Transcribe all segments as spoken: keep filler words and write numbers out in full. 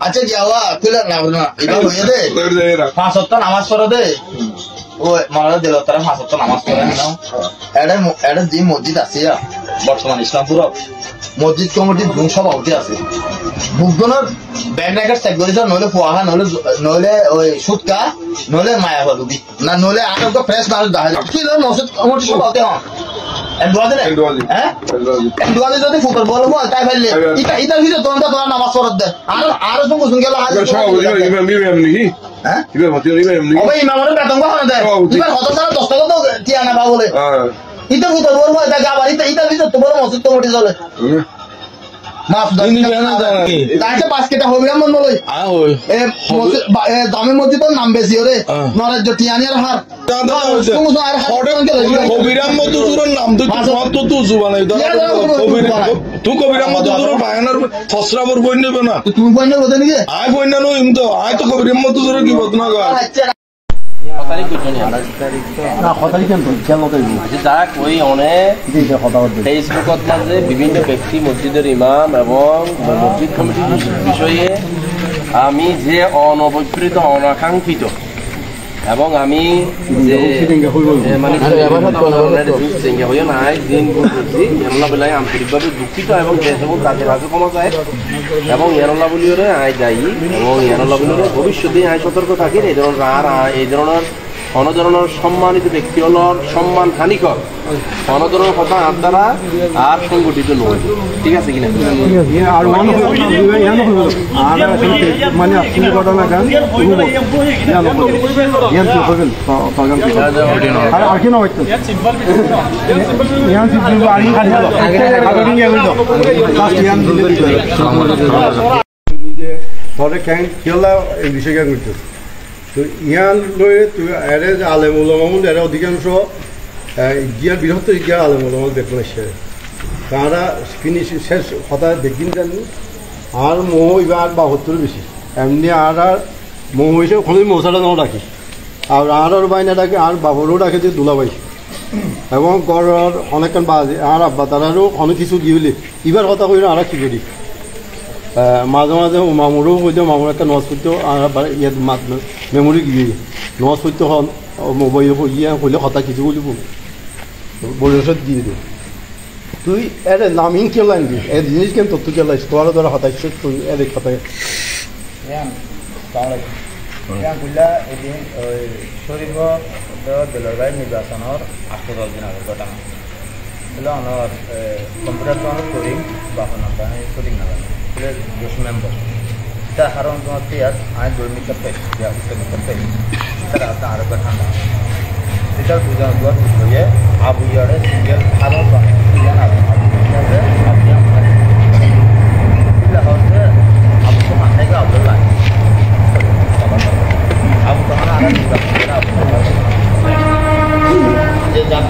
আচ্ছা যাওয়া তুলে না না এটা হয়ে দে পাঁচ ওয়াক্ত নামাজ পড়ে দে ও মারা দিল তারা পাঁচ ওয়াক্ত নামাজ পড়ে নাও এটা এটা যে মসজিদ আছে বর্তমান ইসলামপুর মসজিদ কমিটির দুই সভাপতি আছে বুকজনের ব্যাংক রেকর্ড চেক করেছ নইলে পোয়াহা নইলে নইলে ওই সুটকা নইলে মায়া হলুদি না নইলে আরো ফ্রেশ মানুষ দেখা যায় কি মসজিদ কমিটির সভাপতি হন হ্যাঁ যদি ফুটবল বলবো তাই ফেললে এটা এটার ভিতরে তোমার তোমার নামাজ পড়ত দে আর আরো তুমি বুঝুন গেল হ্যাঁ ইমামের বেতন কখনো দেয় এবার কত সারা দশ টাকা তো টিয়া না পাবো বলে ইটা ফুটবল বলবো এটা গাবার ইটা এটার ভিতরে তোমার মসজিদ কমিটি চলে মাফ দাঁড়িয়ে পাঁচ কেটা হবি আমার নলই দামে মসজিদের নাম বেশি ওরে নরেন্দ্র টিয়ানিয়ার হার কবিরাম মধুসূদনের নাম তো তো তুজু বানাই তুই কবিরাম মধুসূদনের বায়ানার ফসরাবর বই নেবে না তুমি বই নেবে নাকি আয় বই না নই তো আয় তো কবিরাম মধুসূদনের কি বদনা গো ফেসবুকত মাঝে বিভিন্ন ব্যক্তি মসজিদের ইমাম এবং মসজিদ কমিটির বিষয়ে আমি যে অনবকৃত অনাকাঙ্ক্ষিত এবং আমি যে মানে হয়ে নাই দিন বুঝছি এরলা বেলায় আন্তরিকভাবে দুঃখিত এবং যে সকল তাদের হাতে ক্ষমা চায় এবং এরলা বলিওরে আয় যাই এবং এরলা বলিওরে ভবিষ্যতে আয় সতর্ক থাকি এই ধরনের আর এই ধরনের কোনো ধরনের সম্মানিত ব্যক্তি হল সম্মান হানিকর কোনো ধরনের কথা আর দ্বারা আর সংগঠিত নয় ঠিক আছে কিনা এই বিষয়ে তো ইয়ান লয়ে তুই এরে যে আলেম উলামামুল এরা অধিকাংশ গিয়ার বৃহত্তর গিয়া আলেম উলামামুল দেখুন সে তারা ফিনিশ শেষ কথা দেখিন জানি আর মোহ এবার বাহাত্তর বেশি এমনি আর আর মোহ হিসেবে ওখানে মশাটা নাও রাখি আর আর আর বাইনা ডাকে আর বাবরও ডাকে যে দুলাবাই এবং গড়র অনেকক্ষণ বাজে আর আব্বা তারারও অনেক কিছু গিয়ে এবার কথা কই আর কি করি মাঝে মাঝে মামুরও হইতো মামুর একটা নজ করতো আর ইয়াত মেমোরি গিয়ে নজ করতো হন মোবাইল ইয়ে হইলে হতা কিছু বলিব বয়সত দিয়ে দে তুই এর নামিং কেলাইন দি এর জিনিস কেন তথ্য কেলাইছ তোর ধরা হতাইছ তুই এর হতাই এদিন ওই শরীফ দলবাই নির্বাচনের আটশো দশ দিন আগের ঘটনা ছিল আমার কম্পিউটার তো আমার করিম বা সঠিক না দশ মেম্বার তা কারণ তোমার পেঁয়াজ আমি দুই মিটার পাই উত্তর মিটার পাই তারা আছে আরো ঠান্ডা সেটা দুজন দুয়ার হয়ে আবু ইয়ারে সিঙ্গেল আরো ইয়ান আবু ইয়ারে হচ্ছে আবু তো মাথায় আবদুল্লাহ আবু তো আর যে জাতি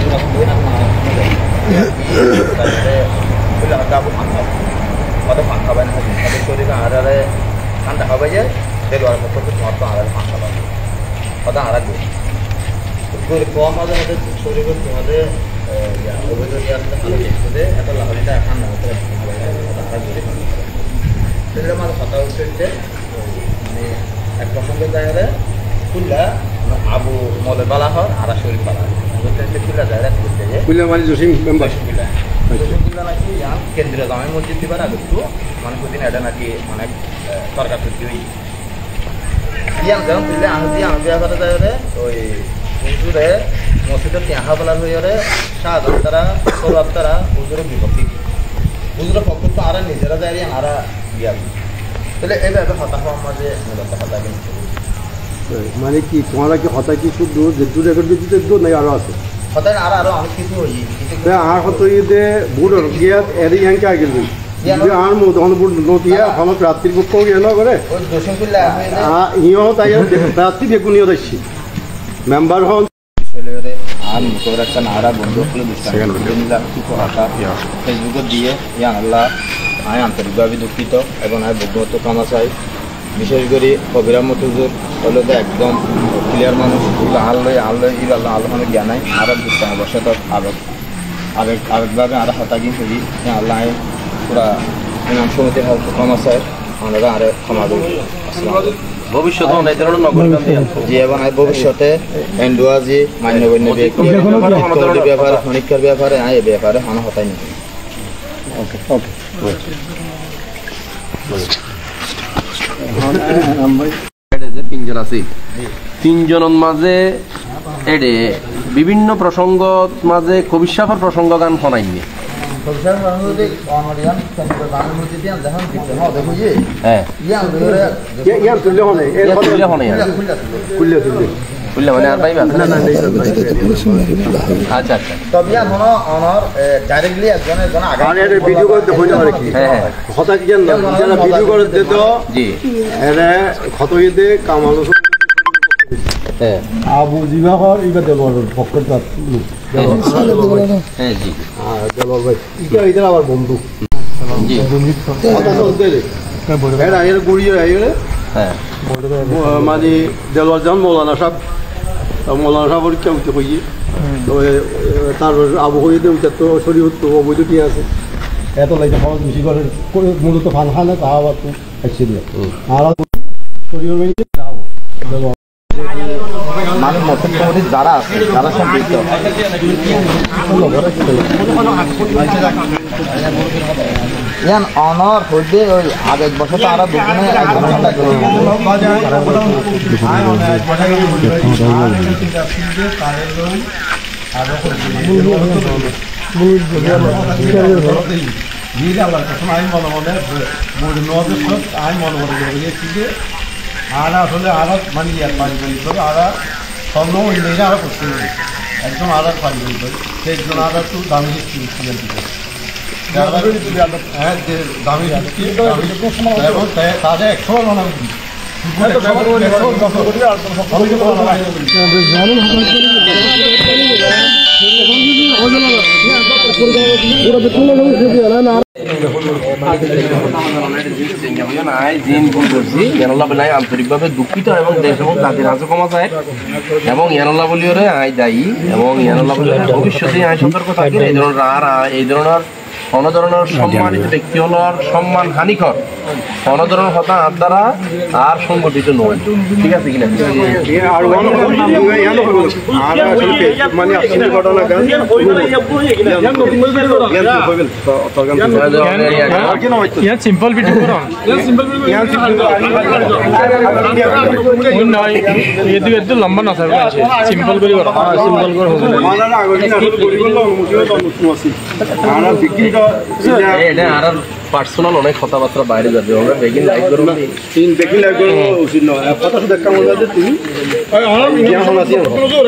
আবু ঠান্ডা কত পাখা বান তাদের শরীরে আড়ালে ঠান্ডা হবে যে সে লোয়ার পক্ষ তোমার তো আড়ালে পাখা পাবে কত আড়া দিয়ে কম মাঝে মধ্যে শরীরে তোমাদের অভিযোগ আসতে ভালো দেখতে এত লাহরিটা ঠান্ডা হতে আড়া দিয়ে সেটা মাঝে কথা উঠছে মানে এক প্রসঙ্গে দেখা যায় খুললা আবু মলে বালা হয় আড়া শরীর বালা খুললা যায় খুললা মানে জসিম মেম্বার খুললা নাকি কেন্দ্রীয় জামে মসজিদ দিবার আগে একটু মানে প্রতিদিন এটা নাকি অনেক সরকার তৈরি হই ইয়ান যেমন তুলে আহতি আহতি আসারে যায় ওই হুজুরে মসজিদের পেঁহা বলার হয়ে শাহজাহান তারা সৌরভ তারা হুজুরের বিপক্ষে হুজুরের পক্ষ তো আর নিজেরা যায় আর ইয়া তাহলে এইভাবে হতাশ হওয়ার মাঝে মূলত হতা কিন্তু মানে কি তোমারা কি হতা কি শুধু যে দু রেকর্ড দিতে দু নাই আরো আছে হতায় আর আরো অনেক কিছু হই আর হতো ইদে বুড়োর গিয়া এরি হ্যাংকে আগে দিই আর মো তখন বুড় নতিয়া হলো রাত্রির বুক গেল করে ওই দশমকুল্লা ইও তাই রাত্রি বেগুনিও দেখছি মেম্বার হল আর মুখের একটা নারা বন্ধু হলে ফেসবুকে দিয়ে ইয়ান আল্লাহ আমি আন্তরিকভাবে দুঃখিত এবং আমি বন্ধুত্ব কামা চাই বিশেষ করে কবিরাম মতুজুর হলো তো একদম ক্লিয়ার মানুষ আল্লাহ আল্লাহ ই আল্লাহ আল্লাহ মানে জ্ঞান নাই আর বুঝতে বসে তো আবেগ আবেগ আবেগভাবে আর হতাগি করি আল্লাহ পুরা ইমাম সমিতির হালকা কামা চাই ওনারা আরে ক্ষমা করবে ভবিষ্যতে অনেক ধরনের নগরকান্তি জি এবং ভবিষ্যতে এন্ডুয়াজি মান্যগণ্য ব্যক্তি ব্যাপারে খনিকার ব্যাপারে আয় ব্যাপারে হানা হতাই না ওকে ওকে যে তিনজন আছে তিনজনের মাঝে এডে বিভিন্ন প্রসঙ্গ মাঝে কবি সাফার প্রসঙ্গ গান শোনাইনি হ্যাঁ মানে আর পাইবা আচ্ছা আচ্ছা তবে এখনো অনর ডাইরেক্টলি একজন একজন আগে ভিডিও করতে হইতে পারে কি হ্যাঁ কথা কি জান না ভিডিও করে দিত জি এরা কত ইদে কামাল হ্যাঁ আবু জিবাহর ইবা দেবর পক্ষটা লোক হ্যাঁ জি আর দেবর ভাই ইটা ইটা আবার বন্ধু জি কথা বলতে রে এরা এর গুড়িয়ে আইরে হ্যাঁ মানে দেলওয়ার জান মৌলানা সাহেব মৌলানা সাহেবের কেউ তো কইয়ে তো তার আবু হয়ে দেউ তো শরীর তো অবৈধ কি আছে এত লাইতে খরচ বেশি করে মূলত ফান খানা তা আবার তো খাইছে দিয়ে আর শরীর মেইতে যাও মানে মতন কমিটি যারা আছে যারা সম্পৃক্ত ইয়ান অনর হইতে ওই আগের বছর তো আরো দুজনে আর আসলে আর মানে পারিবারিক করে আর স্বর্ণ ইংরেজি আরো করতে হবে একজন আর পারিবারিক করে সেইজন আর একটু দামি ছিলেন হ্যাঁ যে দামি এবং তাদের একশো মানে আন্তরিকভাবে দুঃখিত এবং দেশ এবং জাতির হাজে ক্ষমা চায় এবং ইয়ানুল্লাহ বলিওরে আই দায়ী এবং ইয়ানুল্লাহ বলিওরে ভবিষ্যতে আই সতর্ক থাকি এই ধরনের আর এই ধরনের কোনো ধরনের সম্মানিত ব্যক্তি হলোর সম্মান হানিকর কোনো ধরনের হতা আর দ্বারা আর সংগঠিত নয় ঠিক আছে কিনা সিম্পল ভিডিও করো এদিকে একটু লম্বা না থাকবে সিম্পল করে করো সিম্পল করে হবে পার্সোনাল অনেক কথাবার্তা বাইরে যাবে আমরা বেগিন লাইক করব তিন বেগিন লাইক করব উচিত নয় কথা শুধু একটা মনে আছে তুমি ইয়া হল আছে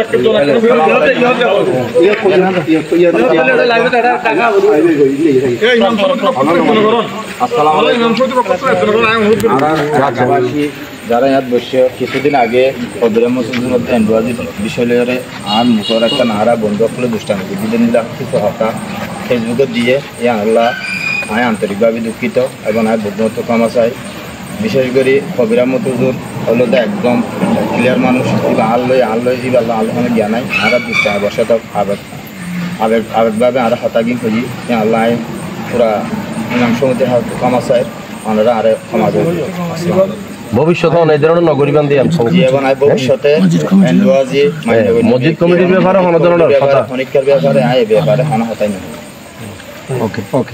যারা ইয়াত বসে কিছুদিন আগে কবিরা মসজিদের মধ্যে এন্ডুয়াজি বিষয় লয়ে আর মুখর একটা নাহারা বন্ধ করে দুষ্টামি দুদিন মিলে কিছু হতা ফেসবুকে দিয়ে ইয়া আল্লাহ আয় আন্তরিকভাবে দুঃখিত এবং আয় বুদ্ধমত ক্ষমা চাই বিশেষ করে কবিরা মসজিদ হলো তো একদম ক্লিয়ার মানুষ আল লই আল লই যে আল্লাহ আল্লাহ জ্ঞান নাই আর দুষ্টা বসে তো আবেগ আবেগ আবেগভাবে আর হতাগি খুঁজি ইয়া আল্লাহ পুরা ইমাম সমিতি ক্ষমা চাই ওনারা আরে ক্ষমা করবে ভবিষ্যতে অনেক ধরনের নগরীবান্ধি এবং ভবিষ্যতে মসজিদ কমিটির ব্যাপারে কোনো ধরনের কথা খনিকার ব্যাপারে আয় ব্যাপারে হানা হতাই না ওকে ওকে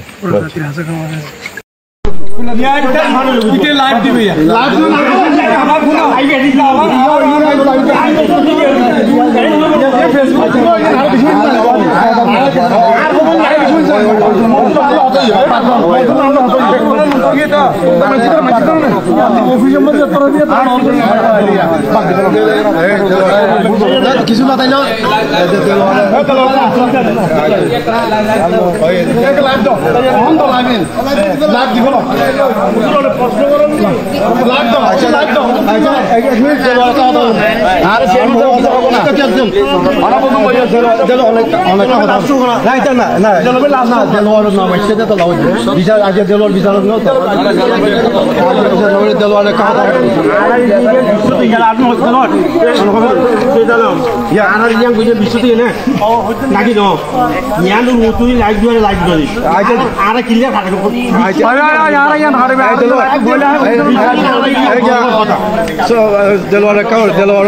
লাইভ দিবে কিছু না তাই লাইভ দিব লাইভ দাও লাইভ দাও নাকি তো ইয়ান তুই লাইক দিয়ে লাইক করিস আর ক্লিয়ার থাকে দেলোয়ার কার দেলোয়ার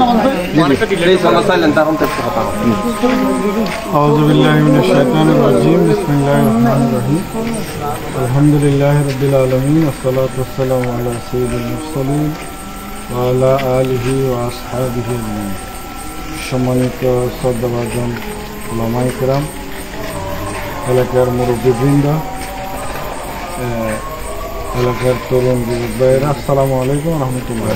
أعوذ بالله من الشيطان الرجيم بسم الله الرحمن الرحيم الحمد لله رب العالمين والصلاة والسلام على سيد المرسلين وعلى آله وأصحابه أجمعين সম্মানিত শ্রদ্ধাভাজন ওলামায়ে কেরাম, এলাকার মুরব্বীবৃন্দ, এলাকার তরুণ যুবক ভাইয়েরা, আসসালামু আলাইকুম রহমতুল্লাহ।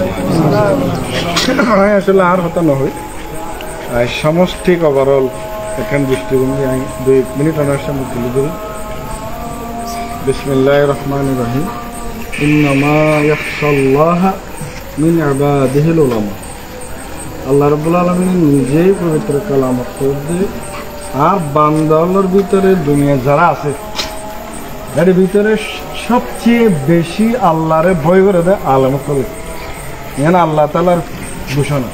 আসলে আর হতা নহয় সমষ্টিক ওভারঅল এখন দৃষ্টিভঙ্গি আমি দুই মিনিট ওনার সামনে তুলে ধরি। বিসমিল্লাহির রহমানির রহিম। ইন্নামা ইয়াখশাল্লাহা মিন ইবাদিহিল উলামা। আল্লাহ রাব্বুল আলামিন নিজেই পবিত্র কালামত পড়ে আর বান্দার ভিতরে দুনিয়া যারা আছে এর ভিতরে সবচেয়ে বেশি আল্লাহরে ভয় করে দেয় আলেম করে। এখানে আল্লাহ তাআলার ঘোষণা,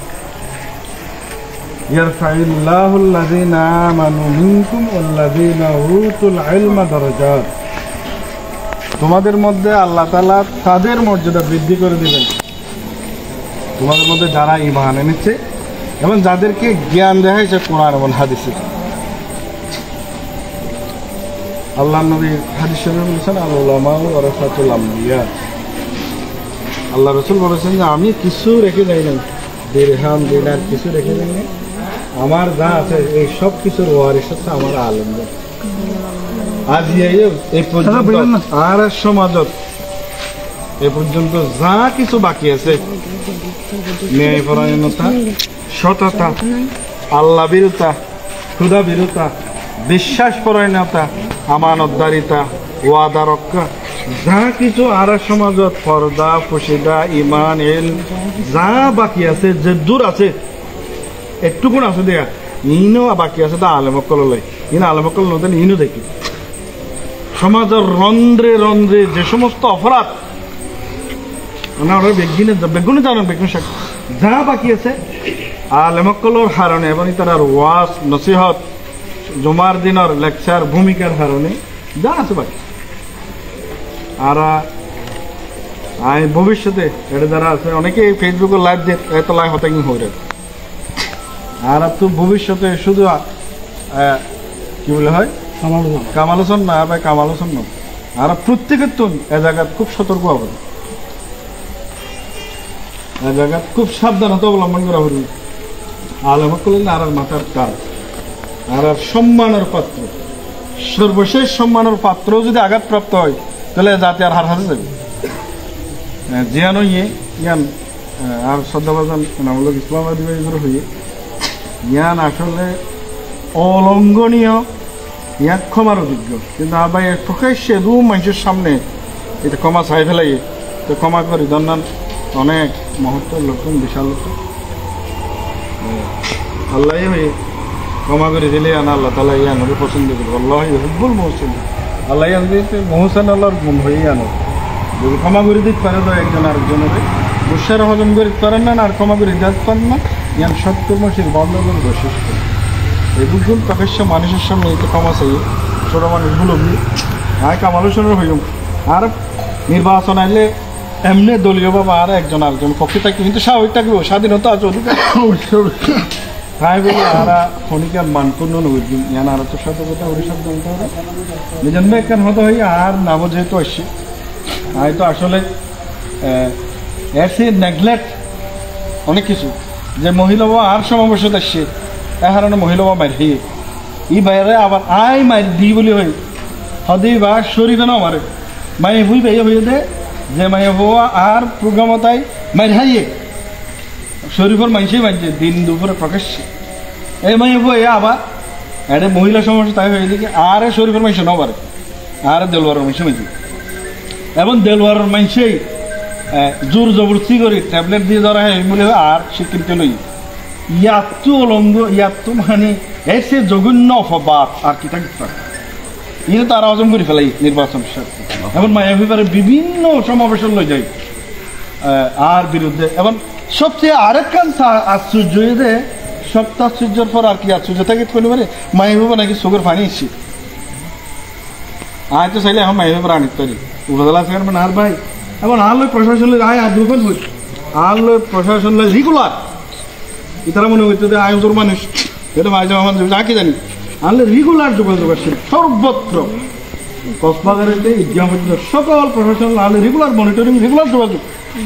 ইয়ারফাইল্লাহুল্লাযীনা আমানু মিনকুম ওয়াল্লাযীনা উতুল ইলমা দারাজাত। তোমাদের মধ্যে আল্লাহ তাআলা তাদের মর্যাদা বৃদ্ধি করে দিবেন, তোমাদের মধ্যে যারা ঈমান এনেছে এবং যাদেরকে জ্ঞান দেওয়া হয়েছে কোরআন এবং হাদিসে। আল্লাহ নবী হাদিস শরীফে বলেছেন, আল উলামা ওয়ারাসাতুল আমবিয়া। আল্লাহ রাসূল বলেছেন যে আমি কিছু রেখে যাই নাই, দিরহাম দিনার কিছু রেখে যাই নাই, আমার যা আছে এই সব কিছুর ওয়ারিস হচ্ছে আমার আলেমরা। আজ এই পর্যন্ত আর সমাজত এ পর্যন্ত যা কিছু বাকি আছে, ন্যায়পরায়ণতা, সততা, আল্লাহ বিরতা, ক্ষুধা বিরতা, বিশ্বাস পরায়ণতা, আমানতদারিতা, ওয়াদা রক্ষা, যা কিছু আর সমাজত পর্দা, ফসিদা, ইমান, এল যা বাকি আছে, যে দূর আছে একটুকুন আছে দেখা ইনও বাকি আছে তা আলেমকল লাই ইন আলেমকল নতেন ইনও দেখি। সমাজের রন্ধ্রে রন্ধ্রে যে সমস্ত অপরাধ বেগুনে বেগুনে জানেন বেগুন শাক যা বাকি আছে আলেমকলর হারণে এবং তার ওয়াজ নসিহত জুমার দিনের লেকচার ভূমিকার হারণে যা আছে বাকি। আর আই ভবিষ্যতে এটা যারা আছে অনেকে ফেসবুকে লাইভ দিয়ে এত লাইভ হতে কি হয়ে আর তো ভবিষ্যতে শুধু কি বলে হয় কামালোচন না বা কামালোচন না আর প্রত্যেকের তো এ জায়গা খুব সতর্ক হবে, এ জায়গা খুব সাবধানতা অবলম্বন করা হবে। আলেম করলেন আর মাথার কাজ আর সম্মানের পাত্র, সর্বশেষ সম্মানের পাত্র যদি আঘাতপ্রাপ্ত হয় তাহলে জাতি আর হার হাতে যাবে। জিয়ানো ইয়ে ইয়ান আর শ্রদ্ধাভাজন নামূলক ইসলামাবাদী হয়ে ইয়ান আসলে অলঙ্ঘনীয়, ইয়াক ক্ষমার অভিজ্ঞ, কিন্তু আবার প্রকাশ্যে দু মানুষের সামনে এটা ক্ষমা চাই ফেলাই তো ক্ষমা করি দন্নান অনেক মহত্ব লক্ষণ বিশাল লক্ষণ আল্লাহ হয়ে ক্ষমা করে দিলে আনা আল্লাহ তালা ইয়ান হবে পছন্দ করবো। আল্লাহ হুব্বুল মহসিন, আল্লাহ ইয়ান দিতে মহসেন আল্লাহর গুণ হয়ে আনো। যদি ক্ষমা করে দিতে পারে তো একজন আরেকজনের গুসার হজম করে পারেন না আর ক্ষমা করে দিতে পারেন না, ইয়ান সৎকর্মশীল বন্ধন বৈশিষ্ট্য। এই বুঝুন প্রকাশ্য মানুষের সামনে এতে ক্ষমা চাই ছোটো মানুষগুলো আয় কামালোচনের হইম। আর নির্বাচন আইলে এমনি দলীয় বাবা আর একজন আরেকজন পক্ষে থাকবে, কিন্তু স্বাভাবিক থাকবে, স্বাধীনতা আছে অধিকার তাই বলে আর খনিকার মানপূর্ণ নবীন ইয়ান আর তো সতর্কতা অভিশাপ জানতে হবে নিজের মেয়েখান হতে হয়। আর নাম যেহেতু আসছে আয় তো আসলে এর সে নেগলেক্ট অনেক কিছু যে মহিলা আর সমাবেশত আসছে এ হারানো মহিলা মার হে ই বাইরে আবার আয় মার দি বলি হই হদি বা শরীরে না মারে মায়ে বুঝ ভাইয়া হইয়া দে যে মায়ে হওয়া আর প্রোগ্রামতাই মার হাইয়ে শরীফর মানুষই মানছে দিন দুপুরে প্রকাশ্যে এই মায়ে হয়ে আবার এটা মহিলা সমস্যা তাই হয়ে দিকে আর শরীফর মানুষ না পারে আর দেলওয়ারের মানুষ মানছে এবং দেলওয়ারের মানুষই জোর জবরদস্তি করে ট্যাবলেট দিয়ে ধরা হয় বলে আর স্বীকৃতি লই ইয়াতো অলঙ্গ ইয়াতো মানে এর সে জঘন্য অপবাদ আর কি থাকতে পারে ইয়ে তারা হজম করে ফেলাই নির্বাচন এখন মায়াভিবারে বিভিন্ন সমাবেশন লই যায় আর বিরুদ্ধে এবং সবচেয়ে আরেকখান আশ্চর্য যে সপ্তাহ আশ্চর্যের পর আর কি আশ্চর্য থাকে করতে পারে মায়াভিবা নাকি চোখের পানি এসছে আয় তো চাইলে এখন মায়াভিবার আনিতে পারি উপজেলা চেয়ারম্যান আর ভাই এবং আর লই প্রশাসন আয় আর দুর্বল হই আর লই প্রশাসন রেগুলার তারা মনে হইতো যে আয়োজন মানুষ এটা মাঝে মাঝে যা কি জানি আনলে রেগুলার যোগাযোগ আসছে সর্বত্র কক্সবাজারের ঈদগাহ পর্যন্ত সকল প্রশাসন আনলে রেগুলার মনিটরিং রেগুলার যোগাযোগ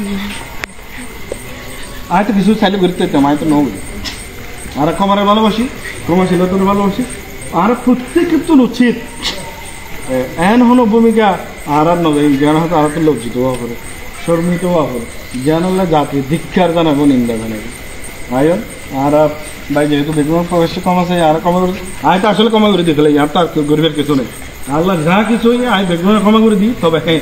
আয় তো কিছু চাইলে করতে হইতাম আয় তো নই আর ক্ষমারে ভালোবাসি ক্ষমাশীলতার ভালোবাসি আর প্রত্যেকের তো উচিত এন হন ভূমিকা আর আর নয় জ্ঞান হয়তো আর লজ্জিত হওয়া করে শর্মিত হওয়া করে জ্ঞান হলে জাতি ধিক্ষার জানাবো নিন্দা জানাবো আয়ন আর ভাই যেহেতু বেগুন প্রবেশ কম আছে আর কমা করে আয় তো আসলে কমা করে দিতে লাগে আর তার গরিবের কিছু নেই আল্লাহ যা কিছু আয় বেগুন ক্ষমা করে দিই তবে হ্যাঁ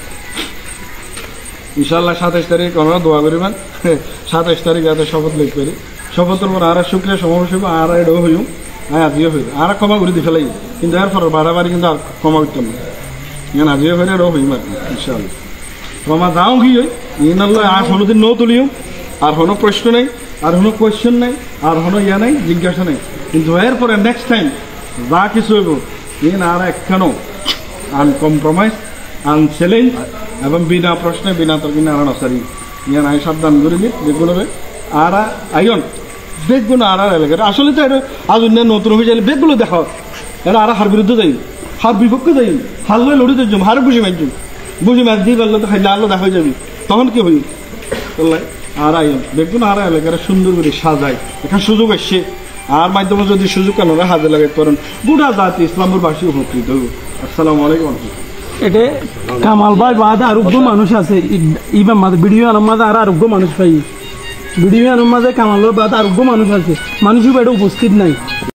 ইনশাল্লাহ সাতাইশ তারিখ আমরা দোয়া করিবেন সাতাইশ তারিখ যাতে শপথ লিখ করি শপথের পর আর শুক্রিয়া সমাবেশ হইব আর এটাও হইম হ্যাঁ আজিও হইব আর ক্ষমা করে দিতে লাগে কিন্তু এরপর বাড়াবাড়ি কিন্তু আর ক্ষমা করতাম না ইয়ান আজিও হইলে এটাও হইম আর ইনশাল্লাহ ক্ষমা যাও কি হই ইনাল্লাহ আর কোনোদিন ন তুলিও আর কোনো প্রশ্ন নেই আর কোনো কোয়েশ্চেন নেই আর কোনো ইয়া নেই জিজ্ঞাসা নেই কিন্তু এরপরে নেক্সট টাইম যা কিছু হইব ইন আর একখানো আনকম্প্রোমাইজ আনচ্যালেঞ্জ এবং বিনা প্রশ্নে বিনা তর্কে আর নসারি ইয়ান আই সাবধান করে দিই যেগুলো আর আইন বেগগুলো আর আর এলাকার আসলে তো এটা আজ অন্য নতুন হয়ে যাইলে বেগগুলো দেখা এরা আর হার বিরুদ্ধে যাই হার বিপক্ষে যাই হার লই লড়িতে যাম হারে বুঝি মাইজুম বুঝি মাছ দিয়ে পারলে তো খাইলে আলো দেখা হয়ে যাবি তখন কি হই বললাই আর আইন বেগগুলো আর এলাকার সুন্দর করে সাজায় এখানে সুযোগ আসছে আর মাধ্যমে যদি সুযোগ কেন হাজে লাগাইতে পারেন গোটা জাতি ইসলামপুরবাসী উপকৃত হইব আসসালামু আলাইকুম এটা কামাল ভাই বাদে আরোগ্য মানুষ আছে ইবার মাঝে ভিডিও আনার মাঝে আর আরোগ্য মানুষ পাই ভিডিও আনার মাঝে কামাল ভাই বাদে আরোগ্য মানুষ আছে মানুষও এটা উপস্থিত নাই